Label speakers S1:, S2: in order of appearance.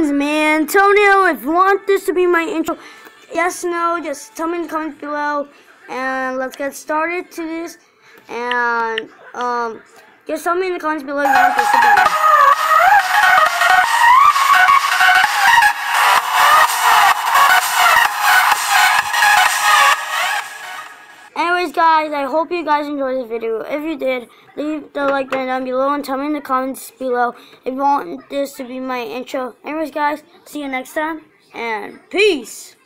S1: is me, Antonio. If you want this to be my intro, yes, no, just tell me in the comments below, and let's get started to this. And just tell me in the comments below if you want this to be. Anyways, guys, I hope you guys enjoyed this video. If you did, leave the like button down below and tell me in the comments below if you want this to be my intro. Anyways, guys, see you next time, and peace!